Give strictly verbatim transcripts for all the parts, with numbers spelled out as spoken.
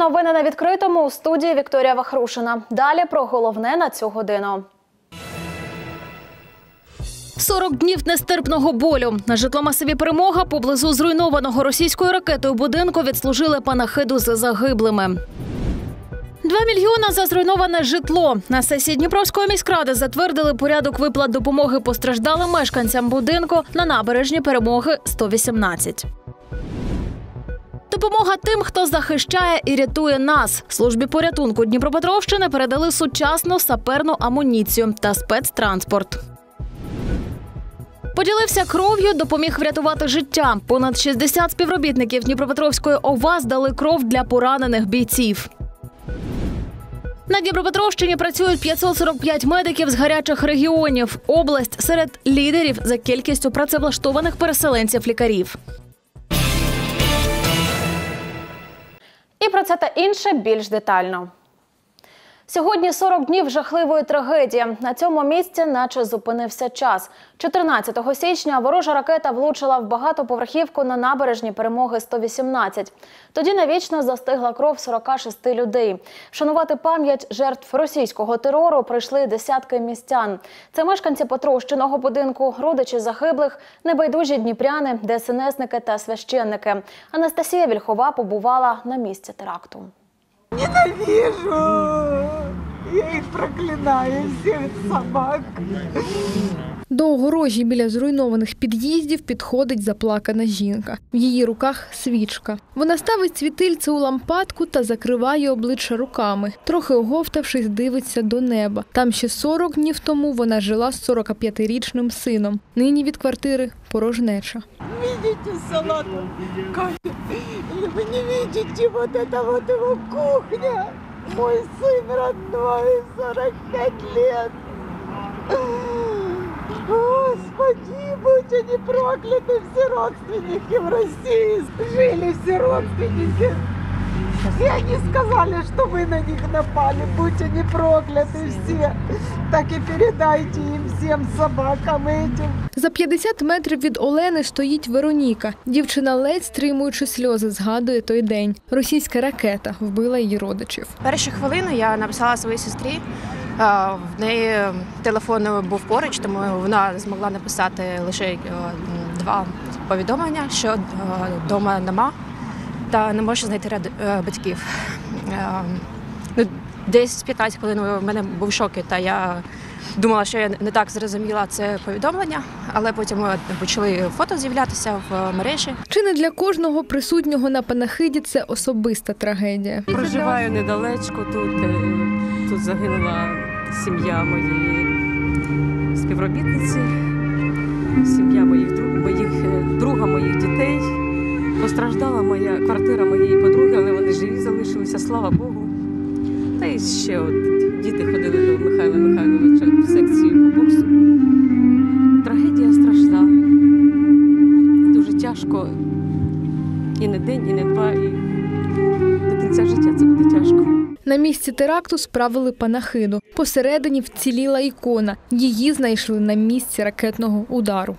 новини на відкритому, у студії Вікторія Вахрушина. Далі про головне на цю годину. сорок днів нестерпного болю. На житломасиві «Перемога» поблизу зруйнованого російською ракетою будинку відслужили панахиду за загиблими. Два мільйона за зруйноване житло. На сесії Дніпровської міськради затвердили порядок виплат допомоги постраждалим мешканцям будинку на набережні «Перемоги» сто вісімнадцять. Допомога тим, хто захищає і рятує нас. Службі порятунку Дніпропетровщини передали сучасну саперну амуніцію та спецтранспорт. Поділився кров'ю, допоміг врятувати життя. Понад шістдесят співробітників Дніпропетровської ОВА здали кров для поранених бійців. На Дніпропетровщині працюють п'ятсот сорок п'ять медиків з гарячих регіонів. Область серед лідерів за кількістю працевлаштованих переселенців-лікарів. І про це та інше більш детально. Сьогодні сорок днів жахливої трагедії. На цьому місці наче зупинився час. чотирнадцятого січня ворожа ракета влучила в багатоповерхівку на набережні «Перемоги» сто вісімнадцять. Тоді навічно застигла кров сорока шести людей. Вшанувати пам'ять жертв російського терору прийшли десятки містян. Це мешканці потрощеного будинку, родичі загиблих, небайдужі дніпряни, ДСНСники та священники. Анастасія Вільхова побувала на місці теракту. Ненавижу! Я їх проклинаю, всіх собак. До огорожі біля зруйнованих під'їздів підходить заплакана жінка. В її руках свічка. Вона ставить світильце у лампадку та закриває обличчя руками. Трохи оговтавшись, дивиться до неба. Там ще сорок днів тому вона жила з сорокап'ятирічним сином. Нині від квартири порожнеча. Видите салат? Или вы не видите вот это вот его кухня? Мой сын родной, сорок пять лет. Господи, будь они прокляты, все родственники в России. Жили все родственники. И они сказали, что вы на них напали. Будь они прокляты все. Так и передайте им всем собакам этим. За п'ятдесят метрів від Олени стоїть Вероніка. Дівчина, ледь стримуючи сльози, згадує той день. Російська ракета вбила її родичів. Перші хвилини я написала своїй сестрі. В неї телефон був поруч, тому вона змогла написати лише два повідомлення, що вдома нема та не може знайти батьків. Десь п'ятнадцять хвилин в мене був шок, та я думала, що я не так зрозуміла це повідомлення, але потім почали фото з'являтися в мережі. Чи не для кожного присутнього на панахиді це особиста трагедія? Проживаю недалечко тут. Тут загинула сім'я моєї співробітниці, сім'я моїх друг, моїх друга моїх дітей. Постраждала моя квартира моєї подруги, але вони живі залишилися, слава Богу. Та і ще от діти ходили до Михайла Михайловича в секцію по боксу. Трагедія страшна. Дуже тяжко. І не день, і не два, і до кінця життя це буде тяжко. На місці теракту справили панахиду. Посередині вціліла ікона. Її знайшли на місці ракетного удару.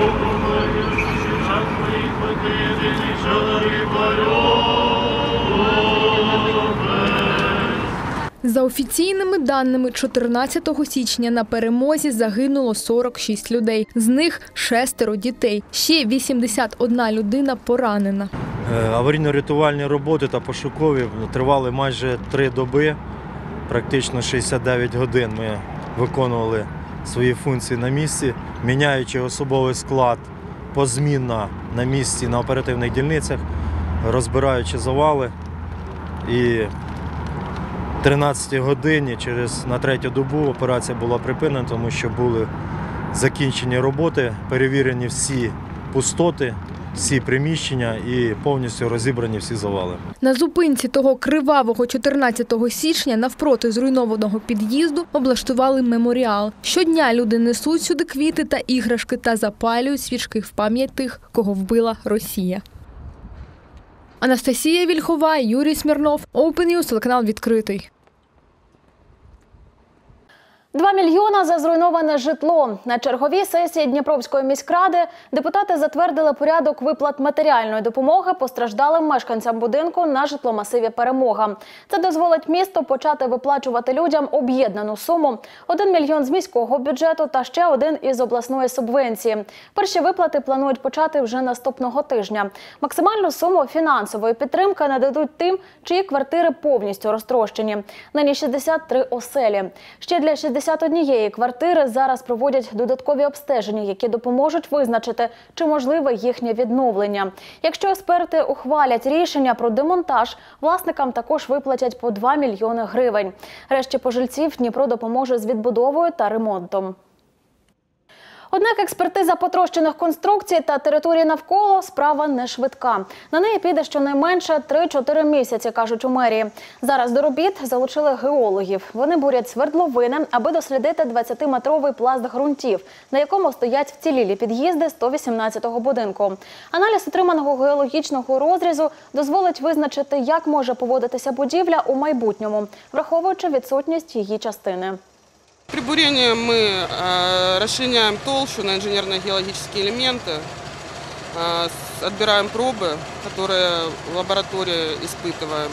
За офіційними даними, чотирнадцятого січня на «Перемозі» загинуло сорок шість людей. З них шестеро дітей. Ще вісімдесят одна людина поранена. Аварійно-рятувальні роботи та пошукові тривали майже три доби, практично шістдесят дев'ять годин ми виконували свої функції на місці, міняючи особовий склад позмінно на місці, на оперативних дільницях, розбираючи завали. І в тринадцятій годині, через на третю добу, операція була припинена, тому що були закінчені роботи, перевірені всі пустоти, всі приміщення і повністю розібрані всі завали. На зупинці того кривавого чотирнадцятого січня навпроти зруйнованого під'їзду облаштували меморіал. Щодня люди несуть сюди квіти та іграшки та запалюють свічки в пам'ять тих, кого вбила Росія. Анастасія Вільхова, Юрій Смірнов, Open News, телеканал «Відкритий». Два мільйона за зруйноване житло. На черговій сесії Дніпровської міськради депутати затвердили порядок виплат матеріальної допомоги постраждалим мешканцям будинку на житломасиві «Перемога». Це дозволить місту почати виплачувати людям об'єднану суму – один мільйон з міського бюджету та ще один із обласної субвенції. Перші виплати планують почати вже наступного тижня. Максимальну суму фінансової підтримки нададуть тим, чиї квартири повністю розтрощені. Нині шістдесят три оселі. Ще для шістдесят однієї квартири зараз проводять додаткові обстеження, які допоможуть визначити, чи можливе їхнє відновлення. Якщо експерти ухвалять рішення про демонтаж, власникам також виплатять по два мільйони гривень. Решті пожильців Дніпро допоможе з відбудовою та ремонтом. Однак експертиза потрощених конструкцій та території навколо – справа не швидка. На неї піде щонайменше три-чотири місяці, кажуть у мерії. Зараз до робіт залучили геологів. Вони бурять свердловини, аби дослідити двадцятиметровий пласт ґрунтів, на якому стоять вцілілі під'їзди сто вісімнадцятого будинку. Аналіз отриманого геологічного розрізу дозволить визначити, як може поводитися будівля у майбутньому, враховуючи відсутність її частини. При бурении мы э, расчленяем толщу на инженерно-геологические элементы, э, отбираем пробы, которые в лаборатории испытываем.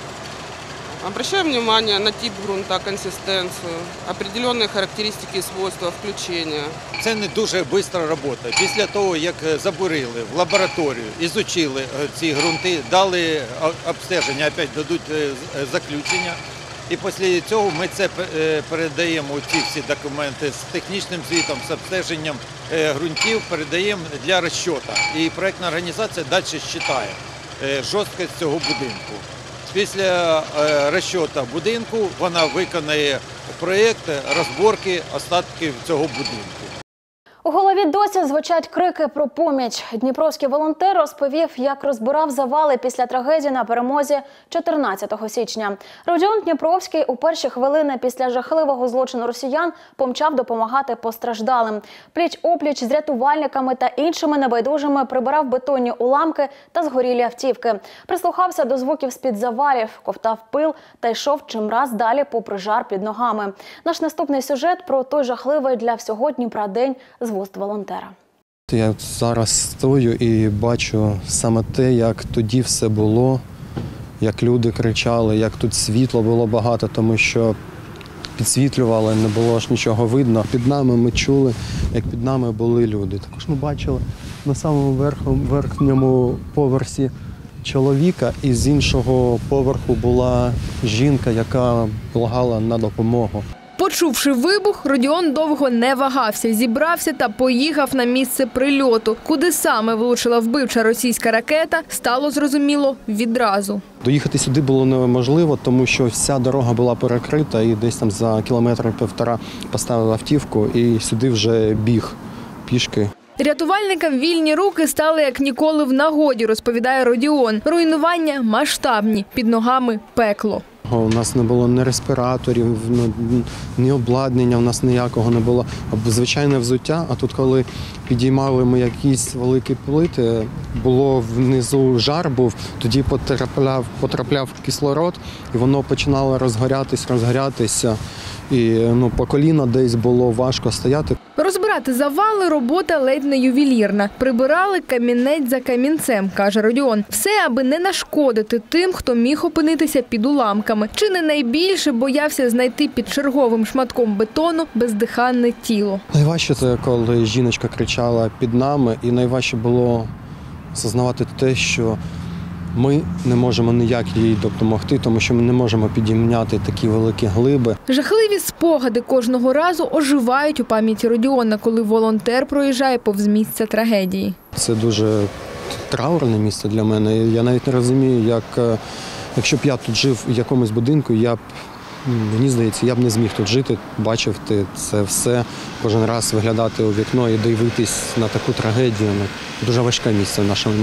Обращаем внимание на тип грунта, консистенцию, определенные характеристики и свойства включения. Це не дуже швидка робота. Після того, як забурили в лабораторію, ізучили ці ґрунти, дали обстеження, опять дадуть заключення. І після цього ми це передаємо, ці всі документи з технічним звітом, з обстеженням ґрунтів, передаємо для розчету. І проєктна організація далі считає жорсткість цього будинку. Після розчету будинку вона виконає проєкт розборки остатків цього будинку. У голові досі звучать крики про поміч. Дніпровський волонтер розповів, як розбирав завали після трагедії на Перемозі чотирнадцятого січня. Родіон Дніпровський у перші хвилини після жахливого злочину росіян помчав допомагати постраждалим. Пліч-опліч з рятувальниками та іншими небайдужими прибирав бетонні уламки та згорілі автівки. Прислухався до звуків з-під завалів, ковтав пил та йшов чимраз далі попри жар під ногами. Наш наступний сюжет про той жахливий для всього Дніпра день з вуст волонтера. Я зараз стою і бачу саме те, як тоді все було, як люди кричали, як тут світло було багато, тому що підсвітлювали, не було ж нічого видно. Під нами ми чули, як під нами були люди. Також ми бачили на самому верху, верхньому поверсі чоловіка, і з іншого поверху була жінка, яка благала на допомогу. Почувши вибух, Родіон довго не вагався, зібрався та поїхав на місце прильоту. Куди саме влучила вбивча російська ракета, стало зрозуміло відразу. Доїхати сюди було неможливо, тому що вся дорога була перекрита і десь там за кілометр-півтора поставили автівку і сюди вже біг пішки. Рятувальникам вільні руки стали як ніколи в нагоді, розповідає Родіон. Руйнування масштабні, під ногами пекло. У нас не було ні респіраторів, ні обладнання, у нас ніякого не було. Звичайне взуття, а тут коли підіймали ми якісь великі плити, було внизу жар був, тоді потрапляв, потрапляв кислород і воно починало розгорятись, розгорятися. І ну, по коліна десь було важко стояти. Розбирати завали – робота ледь не ювелірна. Прибирали камінець за камінцем, каже Родіон. Все, аби не нашкодити тим, хто міг опинитися під уламками. Чи не найбільше боявся знайти під черговим шматком бетону бездиханне тіло. Найважче це, коли жіночка кричала під нами, і найважче було осознавати те, що ми не можемо ніяк їй допомогти, тому що ми не можемо підійняти такі великі глиби. Жахливі спогади кожного разу оживають у пам'яті Родіона, коли волонтер проїжджає повз місця трагедії. Це дуже траурне місце для мене. Я навіть не розумію, як, якщо б я тут жив в якомусь будинку, я б, мені здається, я б не зміг тут жити, бачив це все, кожен раз виглядати у вікно і дивитись на таку трагедію. Дуже важке місце в нашому місті.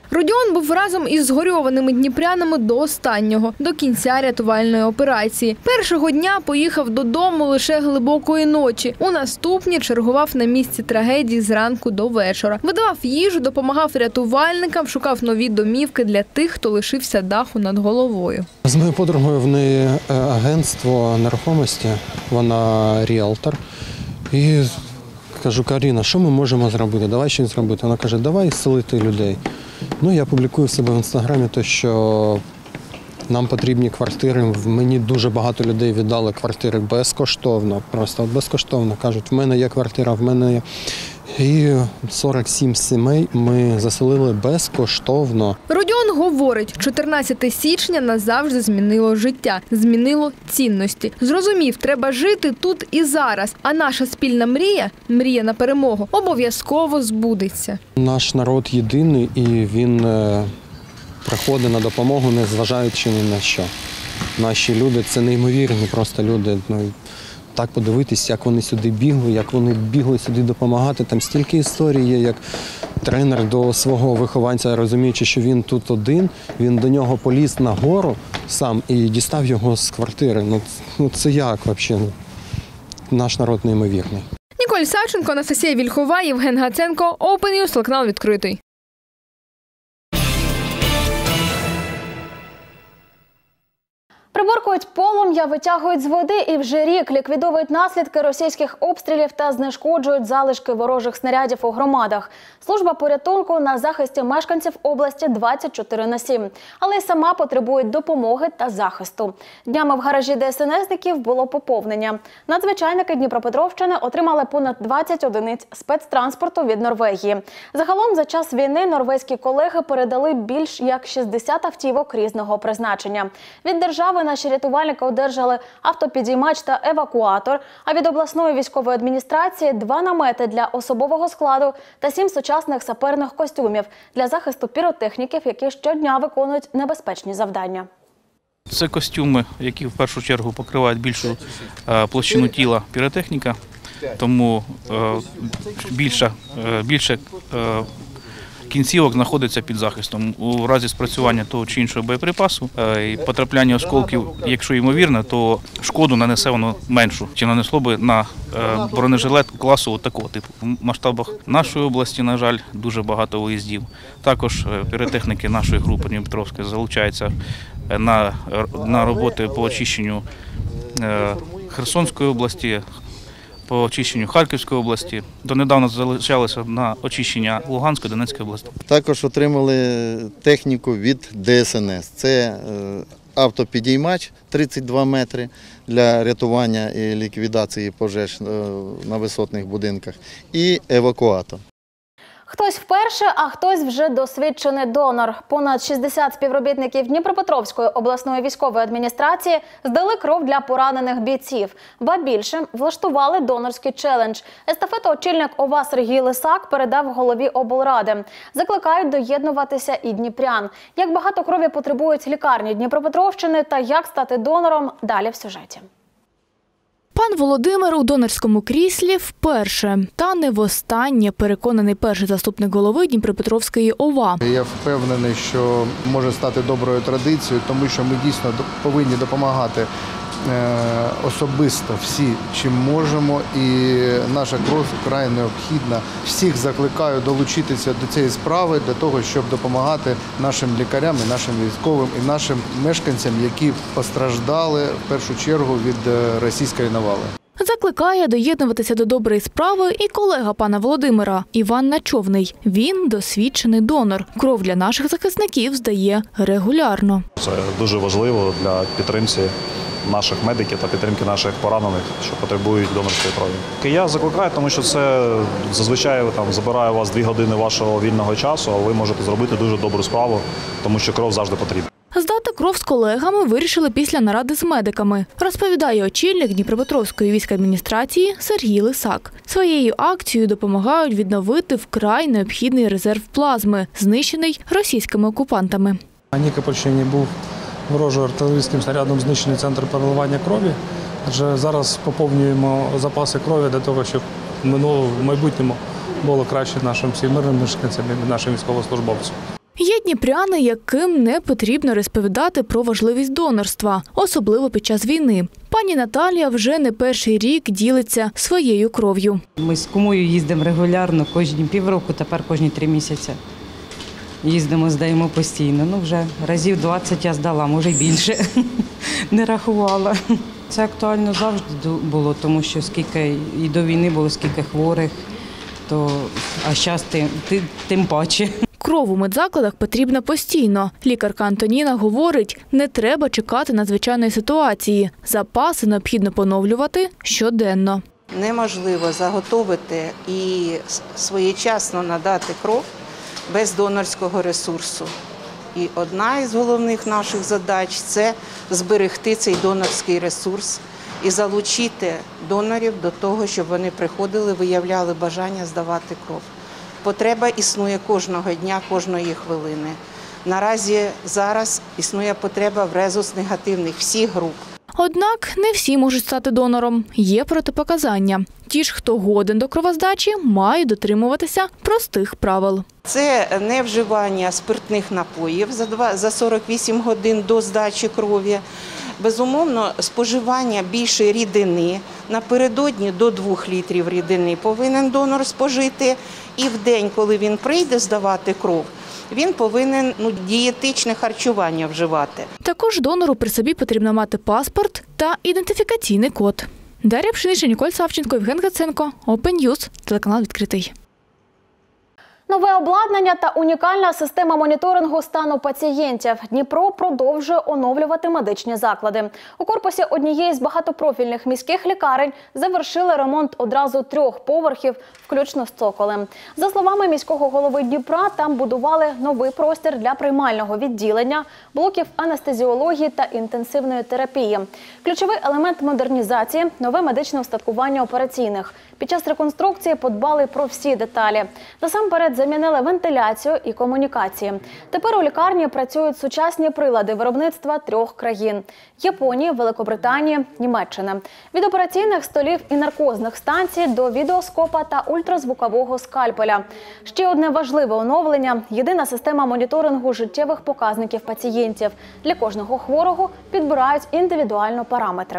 Родіон був разом із згорьованими дніпрянами до останнього, до кінця рятувальної операції. Першого дня поїхав додому лише глибокої ночі. У наступні чергував на місці трагедії зранку до вечора. Видавав їжу, допомагав рятувальникам, шукав нові домівки для тих, хто лишився даху над головою. З моєю подругою в неї агентство нерухомості, вона ріелтор. І кажу: Каріна, що ми можемо зробити? Давай щось зробити. Вона каже: давай селити людей. Ну, я публікую в себе в інстаграмі те, що нам потрібні квартири. Мені дуже багато людей віддали квартири безкоштовно, просто безкоштовно. Кажуть, в мене є квартира, в мене є. І сорок сім сімей ми заселили безкоштовно. Родіон говорить, чотирнадцяте січня назавжди змінило життя, змінило цінності. Зрозумів, треба жити тут і зараз. А наша спільна мрія, мрія на перемогу, обов'язково збудеться. Наш народ єдиний і він приходить на допомогу, не зважаючи ні на що. Наші люди – це неймовірні просто люди. Так подивитись, як вони сюди бігли, як вони бігли сюди допомагати. Там стільки історій є, як тренер до свого вихованця, розуміючи, що він тут один, він до нього поліз на гору сам і дістав його з квартири. Ну, ну це як взагалі? Наш народ неймовірний. Ніколь Савченко, Анастасія Вільхова, Євген Гаценко, Open News, телеканал відкритий. Приборкують полум'я, витягують з води і вже рік ліквідовують наслідки російських обстрілів та знешкоджують залишки ворожих снарядів у громадах. Служба порятунку на захисті мешканців області двадцять чотири на сім. Але й сама потребує допомоги та захисту. Днями в гаражі ДСНСників було поповнення. Надзвичайники Дніпропетровщини отримали понад двадцять одиниць спецтранспорту від Норвегії. Загалом за час війни норвезькі колеги передали більш як шістдесят автівок різного призначення. Від держави наші рятувальники одержали автопідіймач та евакуатор, а від обласної військової адміністрації два намети для особового складу та сім сучасних саперних костюмів для захисту піротехніків, які щодня виконують небезпечні завдання. Це костюми, які в першу чергу покривають більшу площину тіла піротехніка, тому більше, більше кінцівок знаходиться під захистом. У разі спрацювання того чи іншого боєприпасу і потрапляння осколків, якщо ймовірно, то шкоду нанесе воно меншу, чи нанесло би на бронежилет класу такого типу. В масштабах нашої області, на жаль, дуже багато виїздів. Також піротехніки нашої групи Дніпропетровської залучаються на, на роботи по очищенню Херсонської області, по очищенню Харківської області. Донедавна залишалися на очищення Луганської, Донецької області. Також отримали техніку від ДСНС. Це автопідіймач тридцять два метри для рятування і ліквідації пожеж на висотних будинках і евакуатор. Хтось вперше, а хтось вже досвідчений донор. Понад шістдесят співробітників Дніпропетровської обласної військової адміністрації здали кров для поранених бійців. Ба більше, влаштували донорський челендж. Естафету очільник ОВА Сергій Лисак передав голові облради. Закликають доєднуватися і дніпрян. Як багато крові потребують лікарні Дніпропетровщини та як стати донором – далі в сюжеті. Пан Володимир у донорському кріслі вперше, та не востаннє, переконаний перший заступник голови Дніпропетровської ОВА. Я впевнений, що може стати доброю традицією, тому що ми дійсно повинні допомагати особисто всі, чим можемо, і наша кров вкрай необхідна. Всіх закликаю долучитися до цієї справи для того, щоб допомагати нашим лікарям, і нашим військовим, і нашим мешканцям, які постраждали в першу чергу від російської навали. Закликає доєднуватися до доброї справи і колега пана Володимира Іван Начовний. Він досвідчений донор. Кров для наших захисників здає регулярно. Це дуже важливо для підтримки наших медиків та підтримки наших поранених, що потребують донорської крові. Я закликаю, тому що це зазвичай там забирає у вас дві години вашого вільного часу, а ви можете зробити дуже добру справу, тому що кров завжди потрібна. Здати кров з колегами вирішили після наради з медиками, розповідає очільник Дніпропетровської військадміністрації Сергій Лисак. Своєю акцією допомагають відновити вкрай необхідний резерв плазми, знищений російськими окупантами. На Нікопольщині був ворожим артилерійським снарядом знищений центр переливання крові. Адже зараз поповнюємо запаси крові для того, щоб в майбутньому було краще нашим всім мирним мешканцям і нашим військовослужбовцям. Є дніпряни, яким не потрібно розповідати про важливість донорства, особливо під час війни. Пані Наталія вже не перший рік ділиться своєю кров'ю. Ми з кумою їздимо регулярно, кожні півроку, тепер кожні три місяці. Їздимо, здаємо постійно. Ну, вже разів двадцять я здала, може й більше. Не рахувала. Це актуально завжди було, тому що скільки і до війни було, скільки хворих, то, а зараз тим, тим паче. Кров у медзакладах потрібна постійно. Лікарка Антоніна говорить, не треба чекати надзвичайної ситуації. Запаси необхідно поновлювати щоденно. Неможливо заготовити і своєчасно надати кров без донорського ресурсу. І одна із головних наших задач – це зберегти цей донорський ресурс і залучити донорів до того, щоб вони приходили, виявляли бажання здавати кров. Потреба існує кожного дня, кожної хвилини. Наразі зараз існує потреба в резус-негативних всіх груп. Однак не всі можуть стати донором. Є протипоказання. Ті ж, хто годен до кровоздачі, мають дотримуватися простих правил. Це не вживання спиртних напоїв за сорок вісім годин до здачі крові. Безумовно, споживання більшої рідини. Напередодні до двох літрів рідини повинен донор спожити. І в день, коли він прийде здавати кров, він повинен ну, дієтичне харчування вживати. Також донору при собі потрібно мати паспорт та ідентифікаційний код. Дар'я Пшенична, Ніколь Савченко, Євген Гаценко, Open News, телеканал «Відкритий». Нове обладнання та унікальна система моніторингу стану пацієнтів. Дніпро продовжує оновлювати медичні заклади. У корпусі однієї з багатопрофільних міських лікарень завершили ремонт одразу трьох поверхів, включно з цоколем. За словами міського голови Дніпра, там будували новий простір для приймального відділення, блоків анестезіології та інтенсивної терапії. Ключовий елемент модернізації – нове медичне устаткування операційних. Під час реконструкції подбали про всі деталі. Насамперед замінили вентиляцію і комунікації. Тепер у лікарні працюють сучасні прилади виробництва трьох країн – Японії, Великобританії, Німеччини. Від операційних столів і наркозних станцій до відеоскопа та ультразвукового скальпеля. Ще одне важливе оновлення – єдина система моніторингу життєвих показників пацієнтів. Для кожного хворого підбирають індивідуально параметри.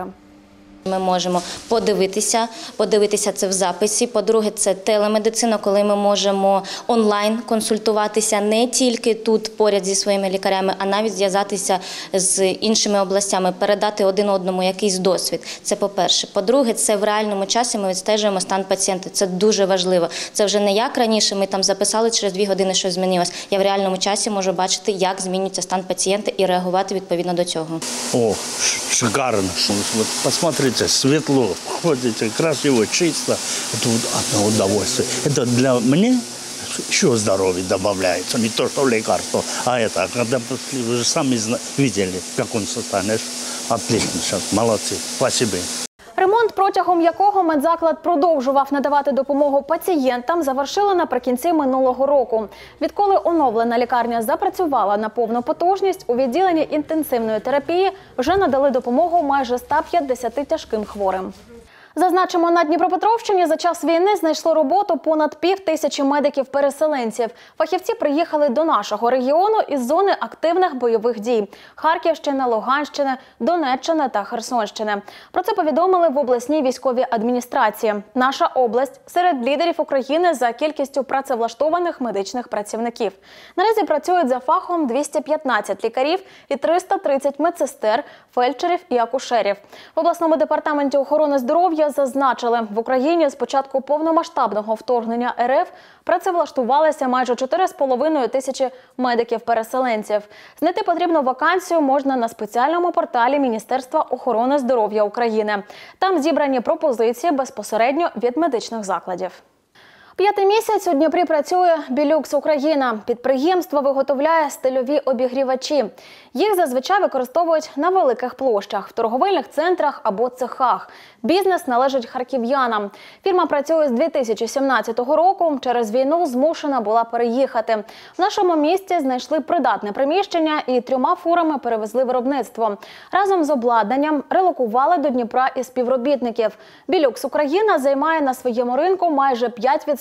Ми можемо подивитися, подивитися це в записі. По-друге, це телемедицина, коли ми можемо онлайн консультуватися не тільки тут поряд зі своїми лікарями, а навіть зв'язатися з іншими областями, передати один одному якийсь досвід. Це по-перше. По-друге, це в реальному часі ми відстежуємо стан пацієнта. Це дуже важливо. Це вже не як раніше, ми там записали, через дві години щось змінилось. Я в реальному часі можу бачити, як змінюється стан пацієнта і реагувати відповідно до цього. О, шикарно. Вот посмотрите. Светло, ходите, красиво, чисто. Это вот одно удовольствие. Это для меня еще здоровье добавляется. Не то, что лекарство, а это. Когда вы же сами видели, в каком состоянии. Отлично, сейчас, молодцы. Спасибо. Ремонт, протягом якого медзаклад продовжував надавати допомогу пацієнтам, завершили наприкінці минулого року. Відколи оновлена лікарня запрацювала на повну потужність, у відділенні інтенсивної терапії вже надали допомогу майже ста п'ятдесяти тяжким хворим. Зазначимо, на Дніпропетровщині за час війни знайшло роботу понад пів тисячі медиків-переселенців. Фахівці приїхали до нашого регіону із зони активних бойових дій – Харківщини, Луганщини, Донеччини та Херсонщини. Про це повідомили в обласній військовій адміністрації. Наша область – серед лідерів України за кількістю працевлаштованих медичних працівників. Наразі працюють за фахом двісті п'ятнадцять лікарів і триста тридцять медсестер, фельдшерів і акушерів. В обласному департаменті охорони здоров'я зазначили, в Україні з початку повномасштабного вторгнення РФ працевлаштувалися майже чотири з половиною тисячі медиків-переселенців. Знайти потрібну вакансію можна на спеціальному порталі Міністерства охорони здоров'я України. Там зібрані пропозиції безпосередньо від медичних закладів. П'ятий місяць у Дніпрі працює «Білюкс Україна». Підприємство виготовляє стильові обігрівачі. Їх зазвичай використовують на великих площах, в торговельних центрах або цехах. Бізнес належить харків'янам. Фірма працює з дві тисячі сімнадцятого року. Через війну змушена була переїхати. В нашому місті знайшли придатне приміщення і трьома фурами перевезли виробництво. Разом з обладнанням релокували до Дніпра і співробітників. «Білюкс Україна» займає на своєму ринку майже п'ять відсотків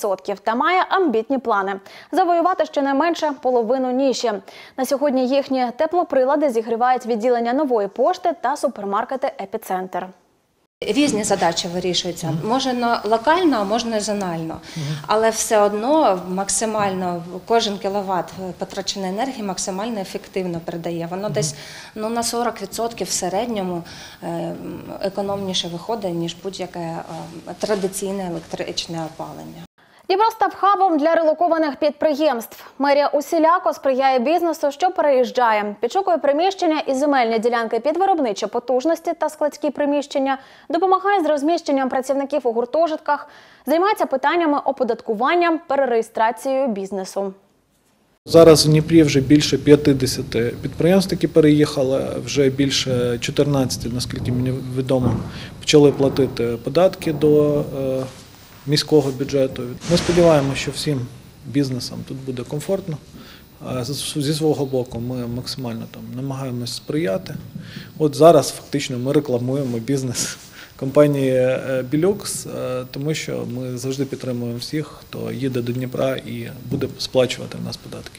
відсотків та має амбітні плани – завоювати щонайменше половину ніші. На сьогодні їхні теплоприлади зігрівають відділення Нової пошти та супермаркети «Епіцентр». Різні задачі вирішуються. Можна локально, а можна зонально. Але все одно максимально кожен кіловат потраченої енергії максимально ефективно передає. Воно десь ну, на сорок відсотків в середньому економніше виходить, ніж будь-яке традиційне електричне опалення. Дніпро став хабом для релокованих підприємств. Мерія усіляко сприяє бізнесу, що переїжджає, підшукує приміщення і земельні ділянки під виробничі потужності та складські приміщення, допомагає з розміщенням працівників у гуртожитках, займається питаннями оподаткування, перереєстрацією бізнесу. Зараз в Дніпрі вже більше п'ятдесят підприємств, які переїхали, вже більше чотирнадцять, наскільки мені відомо, почали платити податки до міського бюджету. Ми сподіваємося, що всім бізнесам тут буде комфортно. Зі свого боку ми максимально там намагаємось сприяти. От зараз фактично ми рекламуємо бізнес компанії «Білюкс», тому що ми завжди підтримуємо всіх, хто їде до Дніпра і буде сплачувати в нас податки.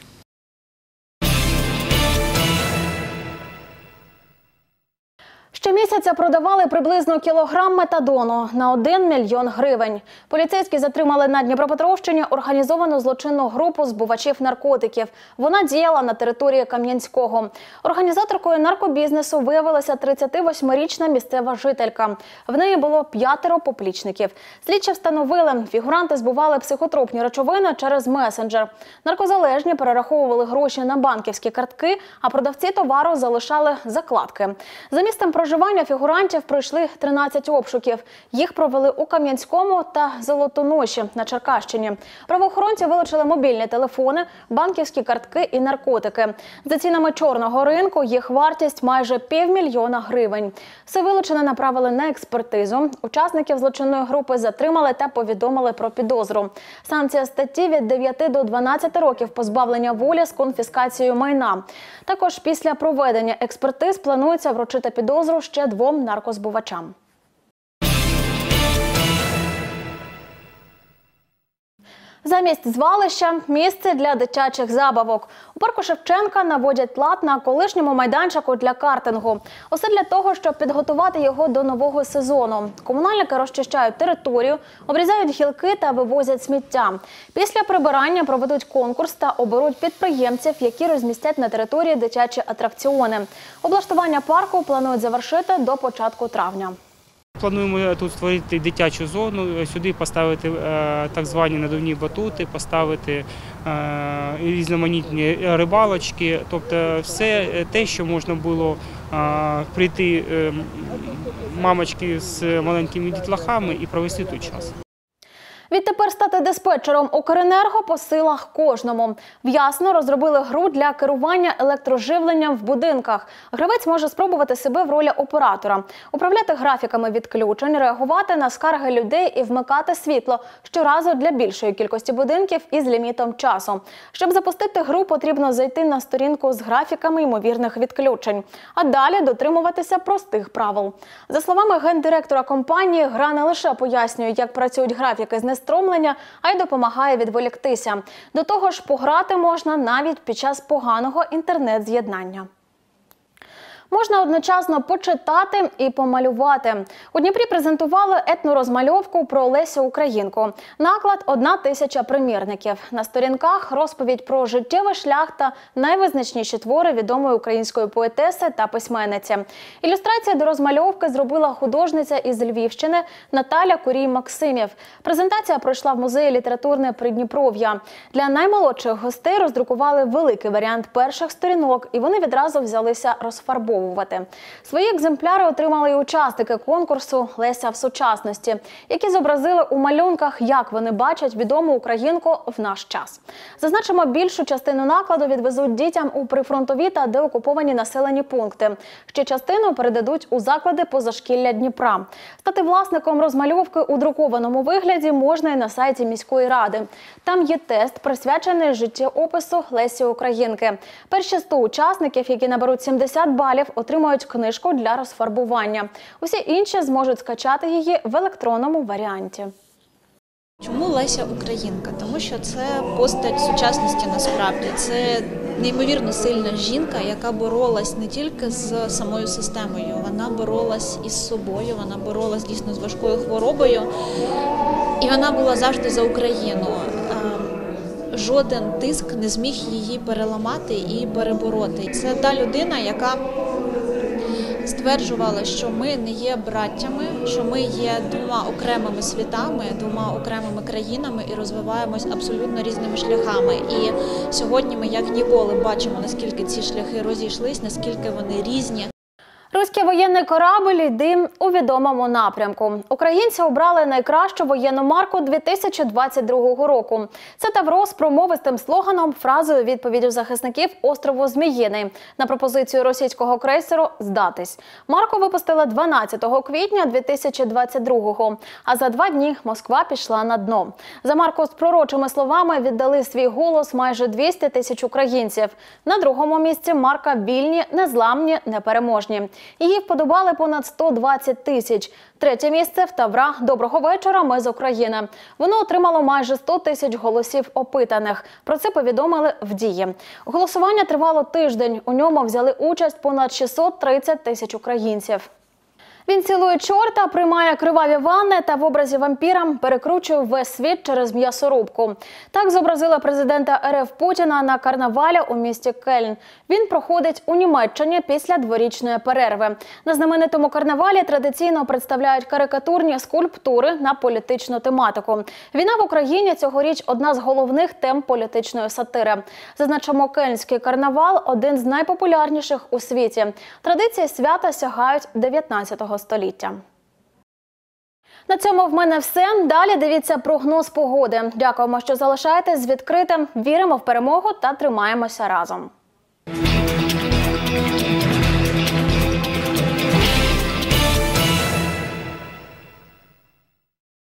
Щомісяця продавали приблизно кілограм метадону на один мільйон гривень. Поліцейські затримали на Дніпропетровщині організовану злочинну групу збувачів наркотиків. Вона діяла на території Кам'янського. Організаторкою наркобізнесу виявилася тридцятивосьмирічна місцева жителька. В неї було п'ятеро поплічників. Слідчі встановили, фігуранти збували психотропні речовини через месенджер. Наркозалежні перераховували гроші на банківські картки, а продавці товару залишали закладки. За місцем проживання фігурантів пройшли тринадцять обшуків. Їх провели у Кам'янському та Золотоноші на Черкащині. Правоохоронці вилучили мобільні телефони, банківські картки і наркотики. За цінами чорного ринку їх вартість майже півмільйона гривень. Все вилучене направили на експертизу. Учасників злочинної групи затримали та повідомили про підозру. Санкція статті від дев'яти до дванадцяти років позбавлення волі з конфіскацією майна. Також після проведення експертиз планується вручити підозру ще двом наркозбувачам. Замість звалища – місце для дитячих забавок. У парку Шевченка наводять лад на колишньому майданчику для картингу. Усе для того, щоб підготувати його до нового сезону. Комунальники розчищають територію, обрізають гілки та вивозять сміття. Після прибирання проведуть конкурс та оберуть підприємців, які розмістять на території дитячі атракціони. Облаштування парку планують завершити до початку травня. Плануємо тут створити дитячу зону, сюди поставити е, так звані надувні батути, поставити е, різноманітні рибалочки, тобто все те, що можна було е, прийти е, мамочки з маленькими дітлахами і провести тут час. Відтепер стати диспетчером Укренерго по силах кожному. В Ясно розробили гру для керування електроживленням в будинках. Гравець може спробувати себе в ролі оператора, управляти графіками відключень, реагувати на скарги людей і вмикати світло щоразу для більшої кількості будинків із лімітом часу. Щоб запустити гру, потрібно зайти на сторінку з графіками ймовірних відключень, а далі дотримуватися простих правил. За словами гендиректора компанії, гра не лише пояснює, як працюють графіки знесення, стромлення, а й допомагає відволіктися. До того ж, пограти можна навіть під час поганого інтернет-з'єднання. Можна одночасно почитати і помалювати. У Дніпрі презентували етнорозмальовку про Лесю Українку. Наклад – одна тисяча примірників. На сторінках розповідь про життєвий шлях та найвизначніші твори відомої української поетеси та письменниці. Ілюстрації до розмальовки зробила художниця із Львівщини Наталя Курій-Максимів. Презентація пройшла в музеї літературне Придніпров'я. Для наймолодших гостей роздрукували великий варіант перших сторінок, і вони відразу взялися розфарбовувати. Свої екземпляри отримали і учасники конкурсу «Леся в сучасності», які зобразили у малюнках, як вони бачать відому українку в наш час. Зазначимо, більшу частину накладу відвезуть дітям у прифронтові та деокуповані населені пункти. Ще частину передадуть у заклади позашкілля Дніпра. Стати власником розмальовки у друкованому вигляді можна і на сайті міської ради. Там є тест, присвячений життєопису Лесі Українки. Перші сто учасників, які наберуть сімдесят балів, отримають книжку для розфарбування. Усі інші зможуть скачати її в електронному варіанті. Чому Леся Українка? Тому що це постать сучасності насправді. Це неймовірно сильна жінка, яка боролась не тільки з самою системою, вона боролась із собою, вона боролась дійсно з важкою хворобою. І вона була завжди за Україну. Жоден тиск не зміг її переламати і перебороти. Це та людина, яка стверджувала, що ми не є браттями, що ми є двома окремими світами, двома окремими країнами і розвиваємось абсолютно різними шляхами. І сьогодні ми як ніколи бачимо, наскільки ці шляхи розійшлись, наскільки вони різні. Руський воєнний корабль йде у відомому напрямку. Українці обрали найкращу воєнну марку дві тисячі двадцять другого року. Це Тавро з промовистим слоганом, фразою відповіддю захисників острову Зміїний на пропозицію російського крейсеру «Здатись». Марку випустили дванадцятого квітня дві тисячі двадцять другого, а за два дні Москва пішла на дно. За марку з пророчими словами віддали свій голос майже двісті тисяч українців. На другому місці марка «Вільні, незламні, непереможні». Її вподобали понад сто двадцять тисяч. Третє місце в Тавра «Доброго вечора, ми з України». Воно отримало майже сто тисяч голосів опитаних. Про це повідомили в Дії. Голосування тривало тиждень. У ньому взяли участь понад шістсот тридцять тисяч українців. Він цілує чорта, приймає криваві ванни та в образі вампіра перекручує весь світ через м'ясорубку. Так зобразила президента ер еф Путіна на карнавалі у місті Кельн. Він проходить у Німеччині після дворічної перерви. На знаменитому карнавалі традиційно представляють карикатурні скульптури на політичну тематику. Війна в Україні цьогоріч одна з головних тем політичної сатири. Зазначимо, кельнський карнавал – один з найпопулярніших у світі. Традиції свята сягають дев'ятнадцятого століття. На цьому в мене все. Далі дивіться прогноз погоди. Дякуємо, що залишаєтесь з відкритим. Віримо в перемогу та тримаємося разом.